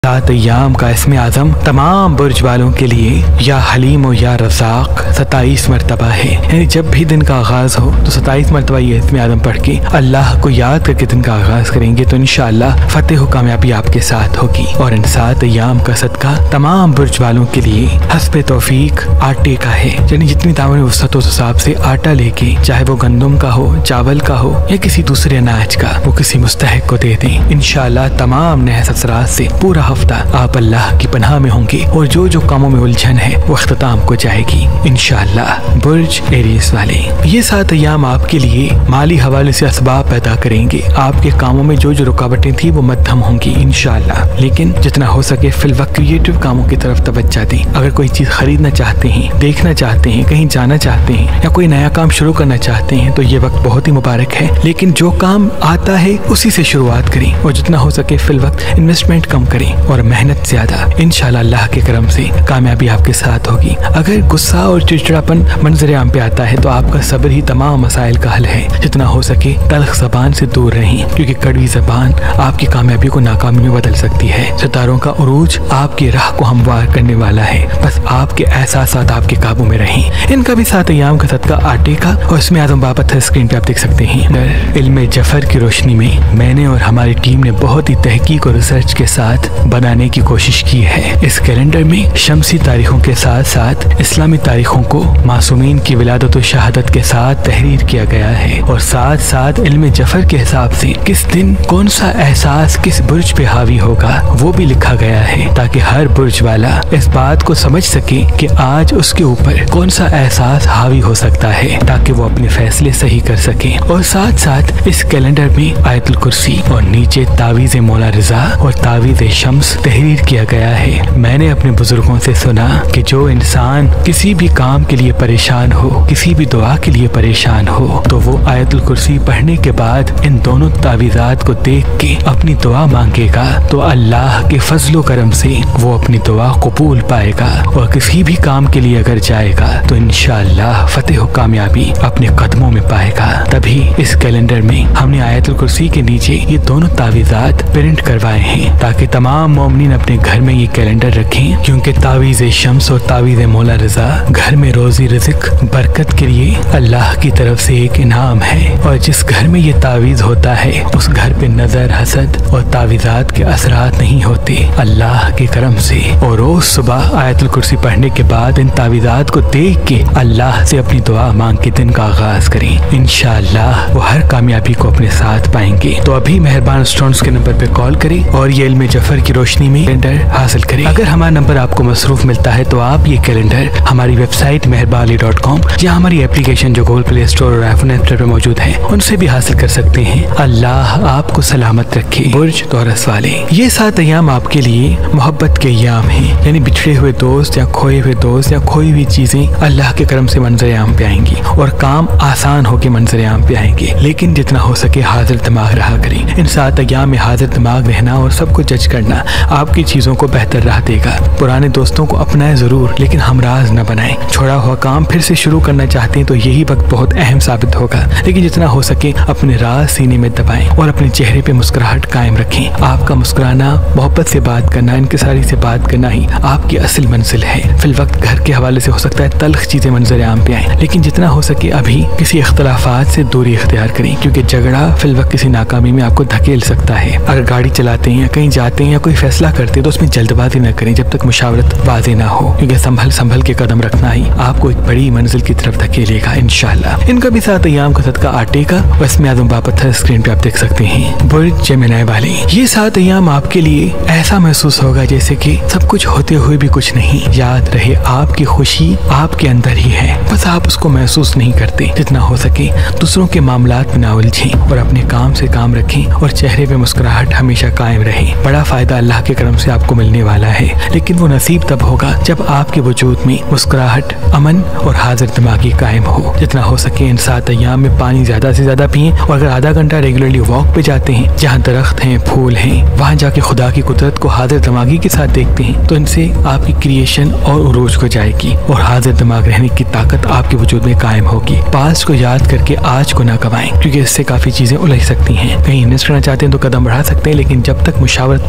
सात अय्याम का इसमें आज़म तमाम बुर्ज वालों के लिए या हलीम और या रज़ाक 27 मरतबा है। यानी जब भी दिन का आगाज हो तो 27 मरतबा ये इसमें आज़म पढ़ के अल्लाह को याद करके दिन का आगाज करेंगे तो इंशाअल्लाह फतेह व कामयाबी आपके साथ होगी। और इन 7 अय्याम का सदका तमाम बुर्ज वालों के लिए हस्बे तौफीक आटे का है। यानी जितनी दामन वसअत उस हिसाब से आटा लेके, चाहे वो गंदम का हो, चावल का हो या किसी दूसरे अनाज का, वो किसी मुस्तहिक को दे दें। इंशाअल्लाह तमाम नहस असरात से पूरा हफ्ता आप अल्लाह की पनाह में होंगे और जो जो कामों में उलझन है वो अख्ताम को जाएगी इंशाअल्लाह। बुर्ज एरीज वाले ये 7 अय्याम आपके लिए माली हवाले से असबाब पैदा करेंगे। आपके कामों में जो जो रुकावटें थी वो मध्यम होंगी इंशाअल्लाह। लेकिन जितना हो सके फिल वक्त क्रिएटिव कामों की तरफ तवज्जो दें। अगर कोई चीज खरीदना चाहते हैं, देखना चाहते हैं, कहीं जाना चाहते हैं या कोई नया काम शुरू करना चाहते हैं तो ये वक्त बहुत ही मुबारक है। लेकिन जो काम आता है उसी से शुरुआत करें और जितना हो सके फिल वक्त इन्वेस्टमेंट कम करें और मेहनत ज्यादा। इंशाअल्लाह अल्लाह के करम से कामयाबी आपके साथ होगी। अगर गुस्सा और चिड़चिड़ापन मंजर आम पे आता है तो आपका सब्र ही तमाम मसाइल का हल है। जितना हो सके तल्ख ज़बान से दूर रहें क्योंकि कड़वी ज़बान आपकी कामयाबी को नाकामी में बदल सकती है। सितारों का उरूज आपकी राह को हमवार करने वाला है। बस आपके एहसासात आपके काबू में रहें। इनका भी 7 अय्याम का सदका आटे का और इसमें आज़म बाबत है, स्क्रीन पे आप देख सकते हैं। इल्म जफर की रोशनी में मैंने और हमारी टीम ने बहुत ही तहकीक और रिसर्च के साथ बनाने की कोशिश की है। इस कैलेंडर में शमसी तारीखों के साथ साथ इस्लामी तारीखों को मासूमीन की विलादत और शहादत के साथ तहरीर किया गया है और साथ साथ इल्म जफर के हिसाब से किस दिन कौन सा एहसास किस बुर्ज पे हावी होगा वो भी लिखा गया है, ताकि हर बुर्ज वाला इस बात को समझ सके कि आज उसके ऊपर कौन सा एहसास हावी हो सकता है, ताकि वो अपने फैसले सही कर सके। और साथ साथ इस कैलेंडर में आयतुल कुर्सी और नीचे तावीज़ मौला रिजा और तावीज़ शम्स तहरीर किया गया है। मैंने अपने बुजुर्गों से सुना कि जो इंसान किसी भी काम के लिए परेशान हो, किसी भी दुआ के लिए परेशान हो, तो वो आयतुल कुर्सी पढ़ने के बाद इन दोनों तावीज़ात को देख के अपनी दुआ मांगेगा तो अल्लाह के फजलो करम से वो अपनी दुआ कबूल पाएगा और किसी भी काम के लिए अगर जाएगा तो इंशाअल्लाह फतेह और कामयाबी अपने कदमों में पाएगा। तभी इस कैलेंडर में हमने आयतुल कुर्सी के नीचे ये दोनों तावीज़ात प्रिंट करवाए हैं ताकि तमाम मोमिनीन अपने घर में ये कैलेंडर रखें, क्योंकि तावीज़ शम्स और तावीज़ मौला रिजा घर में रोजी रिज़्क बरकत के लिए अल्लाह की तरफ से एक इनाम है। और जिस घर में ये तावीज़ होता है उस घर पे नजर, हसद और तावीज़ात के असरात नहीं होते अल्लाह के करम से। और रोज सुबह आयतुल कुर्सी पढ़ने के बाद इन तावीज़ात को देख के अल्लाह से अपनी दुआ मांग के दिन का आगाज करें। इंशाअल्लाह वो हर कामयाबी को अपने साथ पाएंगे। तो अभी मेहरबान स्टूडेंट्स के नंबर पे कॉल करें और ये इल्म जफर की रोशनी में कैलेंडर हासिल करें। अगर हमारा नंबर आपको मसरूफ मिलता है तो आप ये कैलेंडर हमारी वेबसाइट मेहरबाली.com या हमारी एप्लीकेशन जो गूगल प्ले स्टोर और आईफोन ऐप पर मौजूद है उनसे भी हासिल कर सकते हैं। अल्लाह आपको सलामत रखे। बुर्ज तौरस वाले ये 7 अय्याम आपके लिए मोहब्बत के अय्याम हैं। यानी बिछड़े हुए दोस्त या खोए हुए दोस्त या खोई हुई चीजें अल्लाह के करम से मंजर आम पे आएंगी और काम आसान होके मंजर आम पे आएंगे। लेकिन जितना हो सके हाजिर दिमाग रहा करें। इन 7 अय्याम में हाजिर दिमाग रहना और सबको जज करना आपकी चीजों को बेहतर राह देगा। पुराने दोस्तों को अपनाएं जरूर लेकिन हमराज न बनाएं। छोड़ा हुआ काम फिर से शुरू करना चाहते हैं तो यही वक्त बहुत अहम साबित होगा। लेकिन जितना हो सके अपने राज सीने में दबाएं और अपने चेहरे पे मुस्कुराहट कायम रखें। आपका मुस्कुराना, मोहब्बत से बात करना, इंकिसारी से बात करना ही आपकी असल मंजिल है। फिल वक्त घर के हवाले से हो सकता है तल्ख चीजें मंजर आम पे आए, लेकिन जितना हो सके अभी किसी इख्तलाफात से दूरी इख्तियार करें क्योंकि झगड़ा फिल वक्त किसी नाकामी में आपको धकेल सकता है। अगर गाड़ी चलाते हैं या कहीं जाते हैं या कोई फैसला करते हैं तो उसमें जल्दबाजी न करें जब तक मुशावरत वाज़ेह ना हो, क्योंकि संभल के कदम रखना ही आपको एक बड़ी मंजिल की तरफ धकेलेगा इंशाअल्लाह। इनका भी 7 अय्याम का सदका आटे का और इसमें आज़म बाबत है, स्क्रीन पे आप देख सकते हैं। बुर्ज जेमिनी वाले ये 7 अय्याम आपके लिए ऐसा महसूस होगा जैसे कि सब कुछ होते हुए भी कुछ नहीं। याद रहे आपकी खुशी आपके अंदर ही है, बस आप उसको महसूस नहीं करते। जितना हो सके दूसरों के मामलात में ना उलझें और अपने काम से काम रखें और चेहरे पे मुस्कुराहट हमेशा कायम रहे। बड़ा फायदा अल्लाह के करम से आपको मिलने वाला है, लेकिन वो नसीब तब होगा जब आपके वजूद में मुस्कुराहट, अमन और हाजिर दिमागी कायम हो। जितना हो सके इन 7 अय्याम में पानी ज्यादा से ज्यादा पिएं और अगर आधा घंटा रेगुलरली वॉक पे जाते हैं, जहाँ दरख्त हैं, फूल हैं, वहाँ जाके खुदा की कुदरत को हाजिर दिमागी के साथ देखते हैं तो इनसे आपकी क्रिएशन और उरूज को जाएगी और हाजिर दिमाग रहने की ताकत आपके वजूद में कायम होगी। पास्ट को याद करके आज को ना गवाएं क्योंकि इससे काफी चीजें उलझ सकती हैं। कहीं इन्वेस्ट करना चाहते हैं तो कदम बढ़ा सकते हैं, लेकिन जब तक मुशावरत वाज़ेह ना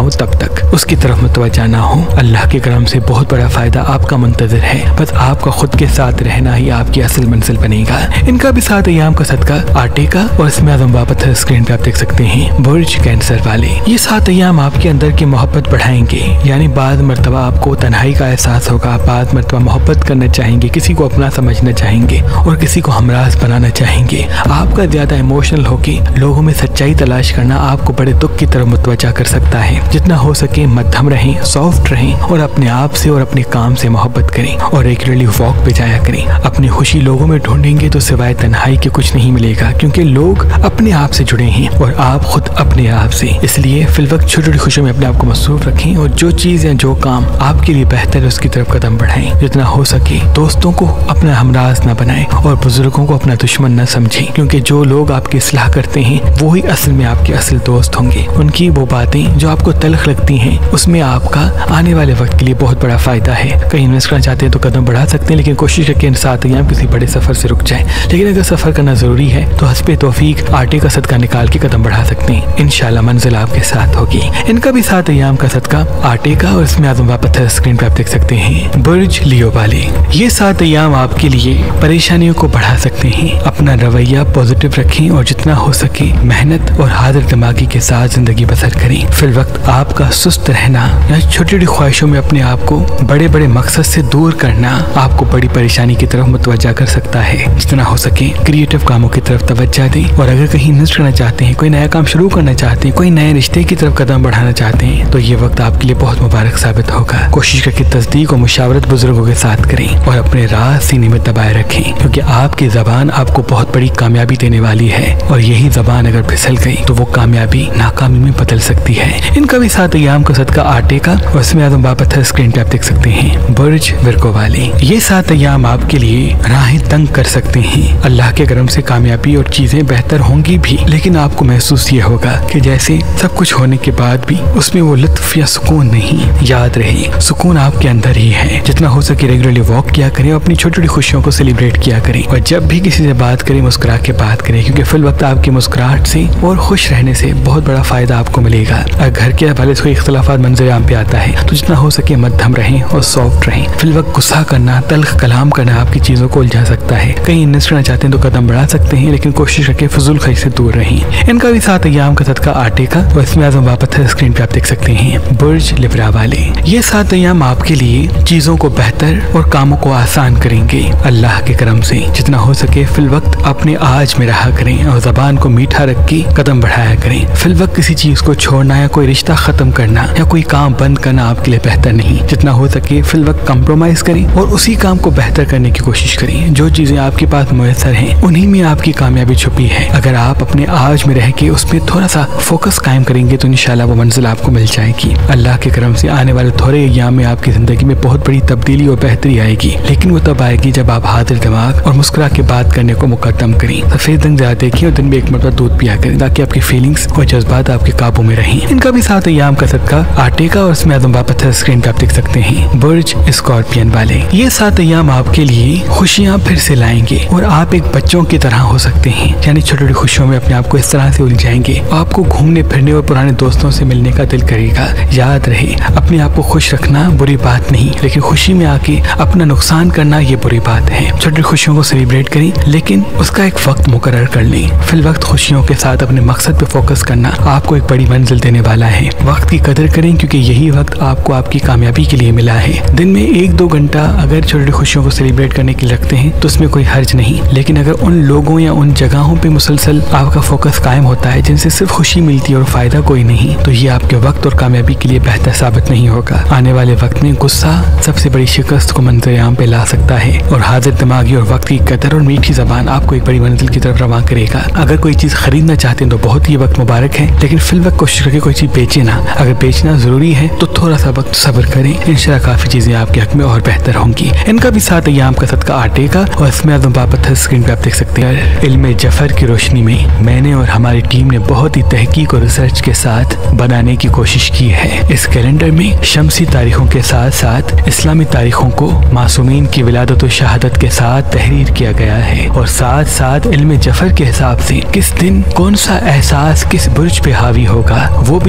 हो तब तक उसकी तरफ मुतवज्जा ना हो। अल्लाह के करम से बहुत बड़ा फायदा आपका मुंतजर है, बस आपका खुद के साथ रहना ही आपकी असल मंजिल बनेगा। इनका भी 7 अय्याम का सदका आटे का और इसमें आजम वापस स्क्रीन पे आप देख सकते हैं बुर्ज कैंसर वाले। ये 7 अय्याम आपके अंदर की मोहब्बत बढ़ाएंगे, यानी बाद मरतबा आपको तन्हाई का एहसास होगा, बाद मरतबा मोहब्बत करना चाहेंगे, किसी को अपना समझना चाहेंगे और किसी को हमराज बनाना चाहेंगे। आपका ज्यादा इमोशनल होके लोगों में सच्चाई तलाश करना आपको बड़े दुख की तरफ मुतवज्जा कर सकता है। जितना हो सके मध्यम रहें, सॉफ्ट रहें और अपने आप से और अपने काम से मोहब्बत करें और रेगुलरली वॉक पे जाया करें। अपनी खुशी लोगों में ढूंढेंगे तो सिवाय तन्हाई के कुछ नहीं मिलेगा, क्योंकि लोग अपने आप से जुड़े हैं और आप खुद अपने आप से। इसलिए फिलवक्त छोटी छोटी खुशियों में अपने आप को मसरूफ रखें और जो चीज या जो काम आपके लिए बेहतर है उसकी तरफ कदम बढ़ाएं। जितना हो सके दोस्तों को अपना हमराज न बनाएं और बुजुर्गों को अपना दुश्मन न समझें, क्योंकि जो लोग आपकी इस्लाह करते हैं वो ही असल में आपके असल दोस्त होंगे। उनकी वो बातें जो आपको तल्ख लगती हैं उसमें आपका आने वाले वक्त के लिए बहुत बड़ा फायदा है। कहीं इन्वेस्ट करना चाहते हैं तो कदम बढ़ा सकते हैं, लेकिन कोशिश करके इन 7 अय्याम किसी बड़े सफर से रुक जाए। लेकिन अगर सफर करना जरूरी है तो हस्बे तौफीक आटे का सदका निकाल के कदम बढ़ा सकते हैं, इंशाल्लाह मंजिल आपके साथ होगी। इनका भी 7 अय्याम का सदका आटे का और इसमें आजम वापस स्क्रीन पे आप देख सकते हैं बुर्ज लियो वाले। ये 7 अय्याम आपके लिए परेशानियों को बढ़ा सकते हैं। अपना रवैया पॉजिटिव रखें और जितना हो सके मेहनत और हाजिर दिमागी के साथ जिंदगी बसर करें। फिल वक्त आपका सुस्त रहना या छोटी छोटी ख्वाहिशों में अपने आप को बड़े बड़े मकसद से दूर करना आपको बड़ी परेशानी की तरफ मुतवज्जा कर सकता है। जितना हो सके क्रिएटिव कामों की तरफ तवज्जो दें और अगर कहीं इन्वेस्ट करना चाहते हैं, कोई नया काम शुरू करना चाहते हैं, कोई नए रिश्ते की तरफ कदम बढ़ाना चाहते हैं तो ये वक्त आपके लिए बहुत मुबारक साबित होगा। कोशिश करके तस्दीक और मुशावरत बुजुर्गों के साथ करें और अपने राज सीने में दबाए रखें, क्योंकि आपकी जबान आपको बहुत बड़ी कामयाबी देने वाली है और यही जबान अगर फिसल गई तो वो कामयाबी नाकामी में बदल सकती है। इनका भी 7 अय्याम का सदका आटे का और इसमें आजम वापस स्क्रीन पे आप देख सकते हैं बुर्ज विर्गो वाले। ये 7 अय्याम आपके लिए राहें तंग कर सकते हैं। अल्लाह के करम से कामयाबी और चीजें बेहतर होंगी भी, लेकिन आपको महसूस ये होगा कि जैसे सब कुछ होने के बाद भी उसमें वो लुत्फ या सुकून नहीं। याद रहे सुकून आपके अंदर ही है। जितना हो सके रेगुलरली वॉक किया करें और अपनी छोटी छोटी खुशियों को सेलिब्रेट किया करें और जब भी किसी से बात करें मुस्कुरा के बात करें, क्योंकि फिल वक्त आपकी मुस्कुराहट से और खुश रहने से बहुत बड़ा फायदा आपको मिलेगा। अगर घर के हवाले से कोई इख्तलाफात मंजर आम पे आता है तो जितना हो सके मध्यम रहें और सॉफ्ट रहें। फिल वक्त गुस्सा करना, तल्ख कलाम करना आपकी चीजों को उलझा सकता है। कहीं इन्वेस्ट करना चाहते हैं तो कदम बढ़ा सकते हैं, लेकिन कोशिश करके फजूल खर्च से दूर रहें। इनका भी 7 अय्याम का सदका आटे का और इसमें आजम वापस स्क्रीन पे आप देख सकते हैं बुर्ज लिब्रा वाले। ये 7 अय्याम आपके लिए चीजों को बेहतर और कामों को आसान करेंगे अल्लाह के करम से। जितना हो सके फिल वक्त अपने आज में रहा करें और जबान को मीठा रख के कदम बढ़ाया करें। फिल वक्त किसी चीज को छोड़ना या कोई रिश्ता खत्म करना या कोई काम बंद करना आपके लिए बेहतर नहीं। जितना हो सके फिल वक्त कंप्रोमाइज करें और उसी काम को बेहतर करने की कोशिश करें। जो चीजें आपके पास मुयसर हैं उन्हीं में आपकी कामयाबी छुपी है। अगर आप अपने आज में रह के उसमें थोड़ा सा फोकस कायम करेंगे तो इंशाल्लाह वो मंजिल आपको मिल जाएगी। अल्लाह के करम से आने वाले थोड़े अय्याम में आपकी जिंदगी में बहुत बड़ी तब्दीली और बेहतरी आएगी, लेकिन वो तब आएगी जब आप हाजिर दिमाग और मुस्कुरा के बात करने को मुकद्दम करें। सफेद रंग ज्यादा देखिए और दिन में 1 मरतबा दूध पिया करें ताकि आपकी फीलिंग्स और जज्बात आपके काबू में रहें। इनका भी 7 अय्याम का सदका आटे का और इसमें आजम वापस स्क्रीन पे आप देख सकते हैं बुर्ज स्कॉर्पियन वाले। ये 7 अय्याम आपके लिए खुशियाँ फिर से लाएंगे और आप एक बच्चों की तरह हो सकते हैं, यानी छोटी छोटी खुशियों में अपने आप को इस तरह से उलझाएंगे। आपको घूमने फिरने और पुराने दोस्तों से मिलने का दिल करेगा। याद रहे अपने आप को खुश रखना बुरी बात नहीं, लेकिन खुशी में आके अपना नुकसान करना ये बुरी बात है। छोटी खुशियों को सेलिब्रेट करें, लेकिन उसका एक वक्त मुकर्रर कर लें। फिल वक्त खुशियों के साथ अपने मकसद पे फोकस करना आपको एक बड़ी मंजिल देने वाला है। वक्त की कदर करें, क्योंकि यही वक्त आपको आपकी कामयाबी के लिए मिला है। दिन में 1-2 घंटा अगर छोटी खुशियों को सेलिब्रेट करने के लिए रखते हैं तो उसमें कोई हर्ज नहीं, लेकिन अगर उन लोगों या उन जगहों पे मुसलसल आपका फोकस कायम होता है जिनसे सिर्फ खुशी मिलती है और फायदा कोई नहीं, तो ये आपके वक्त और कामयाबी के लिए बेहतर साबित नहीं होगा। आने वाले वक्त में गुस्सा सबसे बड़ी शिकस्त को मंजर-ए-आम पे ला सकता है और हाजिर दिमागी और वक्त की कदर और मीठी जबान आपको एक बड़ी मंजिल की तरफ रवाना करेगा। अगर कोई चीज खरीदना चाहते हैं तो बहुत ही वक्त मुबारक है, लेकिन फिल वक्त कोशिश करके कोई चीज बेचे ना। अगर बेचना जरूरी है तो थोड़ा सा वक्त सब्र करें, इंशाल्लाह काफी चीजें आपके हक में और बेहतर होंगी। इनका भी 7 अय्याम का सदका आटे का और इसमें आजम वापस स्क्रीन पे आप देख सकते हैं इल्मे जफर की रोशनी में मैंने और हमारी टीम ने बहुत ही तहकीक और रिसर्च के साथ बनाने की कोशिश की है। इस कैलेंडर में शमसी तारीखों के साथ साथ इस्लामी तारीखों को मासूमीन की विलादत और शहादत के साथ तहरीर किया गया है और साथ साथ इल्मे जफर के हिसाब से किस दिन कौन सा एहसास किस बुर्ज पे हावी होगा वो भी लिखा गया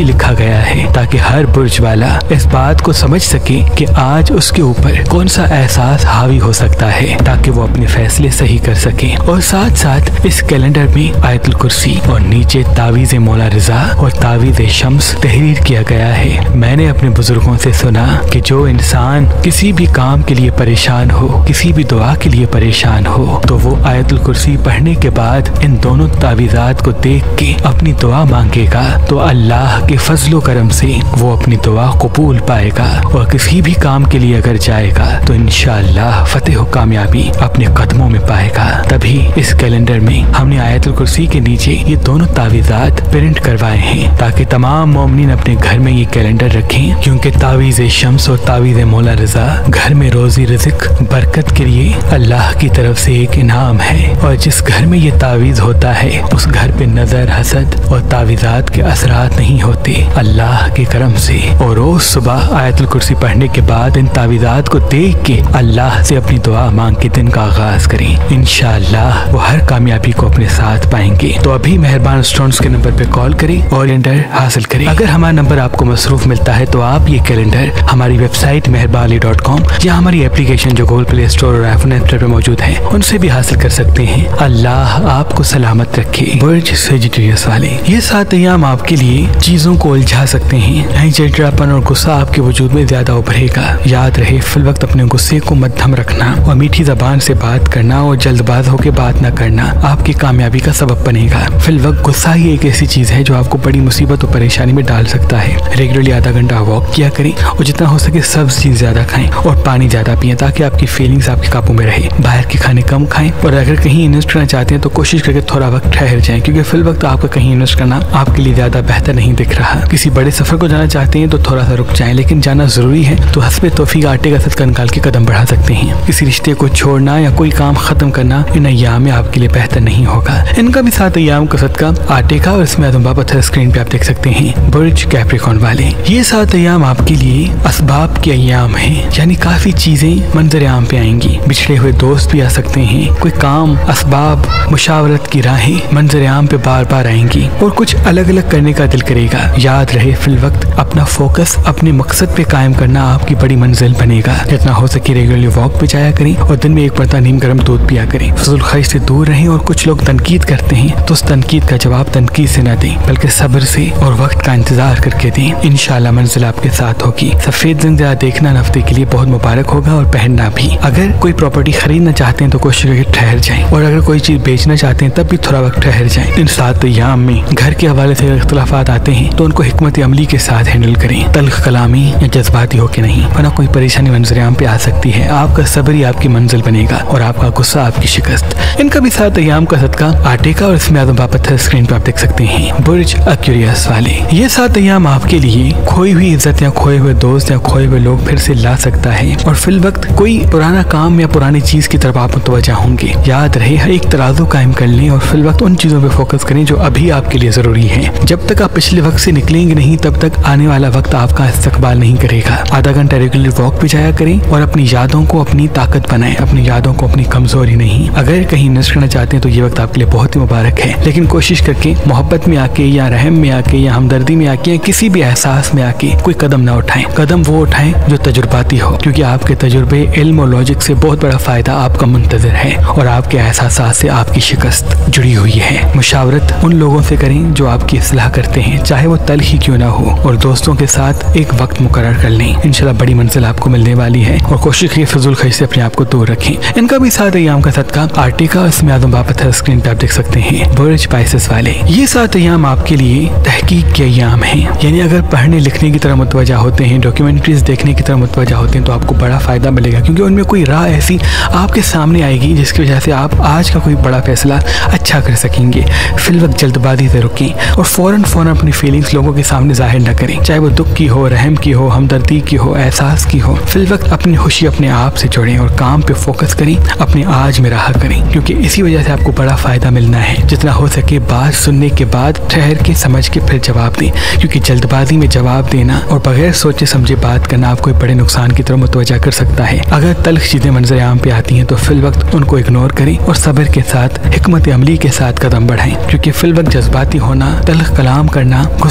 गया है ताकि हर बुर्ज वाला इस बात को समझ सके कि आज उसके ऊपर कौन सा एहसास हावी हो सकता है, ताकि वो अपने फैसले सही कर सके। और साथ साथ इस कैलेंडर में आयतुल कुर्सी और नीचे तावीज़ मौला रिजा और तावीज़ शम्स तहरीर किया गया है। मैंने अपने बुजुर्गों से सुना कि जो इंसान किसी भी काम के लिए परेशान हो, किसी भी दुआ के लिए परेशान हो, तो वो आयतुल कुर्सी पढ़ने के बाद इन दोनों तावीज़ात को देख के अपनी दुआ मांगेगा तो अल्लाह के फजलो करम से वो अपनी दुआ कबूल पाएगा। और किसी भी काम के लिए अगर जाएगा तो इंशाअल्लाह फतेह और कामयाबी अपने कदमों में पाएगा। तभी इस कैलेंडर में हमने आयतुल कुर्सी के नीचे ये दोनों तावीज़ात प्रिंट करवाए हैं ताकि तमाम मोमिनीन अपने घर में ये कैलेंडर रखें, क्योंकि तावीज़ शम्स और तावीज़ मौला रिजा घर में रोजी रिज़्क बरकत के लिए अल्लाह की तरफ से एक इनाम है। और जिस घर में ये तावीज़ होता है उस घर पे नजर, हसद और तावीज़ात के असरात नहीं होते अल्लाह के करम से। और रोज सुबह आयतुल कुर्सी पढ़ने के बाद इन तावीज़ात को देख के अल्लाह से अपनी दुआ मांग के दिन का आगाज करें। इंशाअल्लाह वो हर कामयाबी को अपने साथ पाएंगे। तो अभी मेहरबान स्टूडेंट्स के नंबर पे कॉल करें और कैलेंडर हासिल करें। अगर हमारा नंबर आपको मसरूफ मिलता है तो आप ये कैलेंडर हमारी वेबसाइट meherbaali.com या हमारी एप्लीकेशन जो गूगल प्ले स्टोर और आईफोन ऐप पे मौजूद है उनसे भी हासिल कर सकते हैं। अल्लाह आपको सलामत रखे। बुर्ज सेजिटेरियस वाले ये 7 अय्याम आपके लिए चीजों को उलझा सकते हैं। नहीं चिड़चिड़ापन और गुस्सा आपके वजूद में ज्यादा उभरेगा। याद रहे फिल वक्त अपने गुस्से को मध्यम रखना और मीठी जबान से बात करना और जल्दबाज होकर बात न करना आपकी कामयाबी का सबब बनेगा। फिल वक्त गुस्सा ही एक ऐसी चीज है जो आपको बड़ी मुसीबत और परेशानी में डाल सकता है। रेगुलरली आधा घंटा वॉक किया करें और जितना हो सके सब्ज चीज ज्यादा खाएं और पानी ज्यादा पिएं ताकि आपकी फीलिंग्स आपके काबू में रहे। बाहर के खाने कम खाएं और अगर कहीं इन्वेस्ट करना चाहते हैं तो कोशिश करके थोड़ा वक्त ठहर जाएं, क्योंकि फिल वक्त आपका कहीं इन्वेस्ट करना आपके लिए ज्यादा बेहतर नहीं दिख रहा। किसी बड़े सफर को जाना चाहते हैं तो थोड़ा सा रुक जाएं, लेकिन जाना जरूरी है तो हस्बे तौफीक आटे का सदका निकाल के कदम बढ़ा सकते हैं। किसी रिश्ते को छोड़ना या कोई काम खत्म करना इन अय्याम में आपके लिए बेहतर नहीं होगा। इनका भी 7 अय्याम का सदका आटे का और इसमें अदम पत्थर स्क्रीन पे आप देख सकते हैं। बुर्ज कैप्रिकॉर्न वाले ये 7 अय्याम आपके लिए असबाब के अय्याम हैं, यानी काफी चीजें मंजर आम पे आएंगी। बिछड़े हुए दोस्त भी आ सकते हैं, कोई काम, असबाब, मुशावरत की राहें मंजर आम पे बार बार आएंगी और कुछ अलग अलग करने का दिल करेगा। याद रहे फिल वक्त अपना फोकस अपने मकसद पे कायम करना आपकी बड़ी मंजिल बनेगा। जितना हो सके रेगुलरली वॉक पे जाया करें और दिन में 1 बर्तन नीम गर्म दूध पिया करें। फजूल खर्च से दूर रहें और कुछ लोग तनकीद करते हैं तो उस तनकीद का जवाब तनकीद से न दें बल्कि सब्र से और वक्त का इंतजार करके दें। इंशाल्लाह मंजिल आपके साथ होगी। सफेद जिंदा देखना हफ्ते के लिए बहुत मुबारक होगा और पहनना भी। अगर कोई प्रॉपर्टी खरीदना चाहते हैं तो कोशिश करके ठहर जाएं और अगर कोई चीज बेचना चाहते हैं तब भी थोड़ा वक्त ठहर जाएं। इन 7 अय्याम में घर के हवाले से इख्तिलाफात आते हैं तो उनको हिकमत अमली के साथ हैंडल करें, तल्ख कलामी या जज्बाती होके नहीं, वरना कोई परेशानी मंजर आम पे आ सकती है। आपका सब्र ही आपकी मंजिल बनेगा और आपका गुस्सा आपकी शिकस्त। इनका भी 7 अय्याम का सदका आटे का और इसमें आदम पत्थर स्क्रीन पर आप देख सकते हैं। बुर्ज एक्वेरियस वाले ये 7 अय्याम आपके लिए खोई हुई इज्जत या खोए हुए दोस्त या खोए हुए लोग फिर से ला सकता है और फिल वक्त कोई पुराना काम या पुरानी चीज की तरफ आप मुतवज्जा होंगे। याद रहे हर एक तराजू कायम कर लें और फिल वक्त उन चीजों पे फोकस करें जो अभी आपके लिए जरूरी है। जब तक आप पिछले वक्त से निकलेंगे नहीं तब तक आने वाला वक्त आपका इस्तकबाल नहीं करेगा। आधा घंटा रेगुलर वॉक पे जाया करें और अपनी यादों को अपनी ताकत बनाएं, अपनी यादों को अपनी कमजोरी नहीं। अगर कहीं इन्वेस्ट करना चाहते हैं तो ये वक्त आपके लिए बहुत ही मुबारक है, लेकिन कोशिश करके मोहब्बत में आके या रहम में आके या हमदर्दी में आके या किसी भी एहसास में आके कोई कदम ना उठाएं। कदम वो उठाएं जो तजुर्बाती हो, क्योंकि आपके तजुर्बे, इल्म और लॉजिक से बहुत बड़ा फायदा आपका मुंतजर है और आपके एहसासात से आपकी शिकस्त जुड़ी हुई है। मुशावरत उन लोगों से करें जो आपकी इस्लाह करते हैं, चाहे वो तल ही क्यों ना हो, और दोस्तों के साथ एक वक्त मुकर्रर कर लें। इंशाल्लाह बड़ी मंजिल आपको मिलने वाली है और कोशिश करिए फजूल खर्च से अपने आप को दूर रखें। इनका भी 7 अय्याम का सदका आटे का, इसमें आदम पत्थर स्क्रीन पे आप देख सकते हैं। बुर्ज पाइसेस वाले ये 7 अय्याम आपके लिए तहकीक के अय्याम हैं, यानी अगर पढ़ने लिखने की तरह मुतवज्जा होते हैं, डॉक्यूमेंट्रीज देखने की तरह मुतवज्जा होते हैं तो आपको बड़ा फायदा मिलेगा, क्योंकि उनमें कोई राह ऐसी आपके सामने आएगी जिसकी वजह से आप आज का कोई बड़ा फैसला अच्छा कर सकेंगे। फिल वक्त जल्दबाजी से रुकें और फौरन अपनी फीलिंग्स लोगों के सामने जाहिर न करें, चाहे वो दुख की हो, रहम की हो, हमदर्दी की हो, एहसास की हो। फिल वक्त अपनी खुशी अपने आप से जोड़ें और काम पे फोकस करें, अपने आज में राह करें, क्योंकि इसी वजह से आपको बड़ा फायदा मिलना है। जितना हो सके बात सुनने के बाद ठहर के समझ के फिर जवाब दें, क्योंकि जल्दबाजी में जवाब देना और बगैर सोचे समझे बात करना आपको बड़े नुकसान की तरफ मुतवज्जा कर सकता है। अगर तल्ख चीजें मंजर आम पे आती हैं तो फिल वक्त उनको इग्नोर करें और सब्र के साथ हिकमत अमली के साथ कदम बढ़ाएं, क्योंकि फिल वक्त जज्बाती होना, तल्ख कलाम करना, गुस्सा करना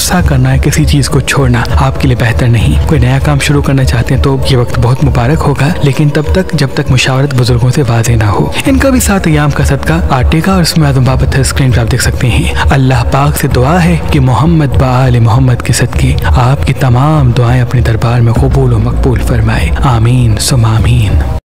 ना ही किसी चीज को छोड़ना आपके लिए बेहतर नहीं। कोई नया काम शुरू करना चाहते हैं तो ये वक्त बहुत मुबारक होगा, लेकिन तब तक जब तक मुशावरत बुजुर्गों से वाज़ेह ना हो। इनका भी 7 अय्याम का सदका आटे का और इसमें आज़म बाबत स्क्रीन पर आप देख सकते हैं। अल्लाह पाक से दुआ है कि मोहम्मद व आले मोहम्मद के सदके आपकी तमाम दुआएं अपने दरबार में कबूल व मकबूल फरमाए। आमीन सुम आमीन।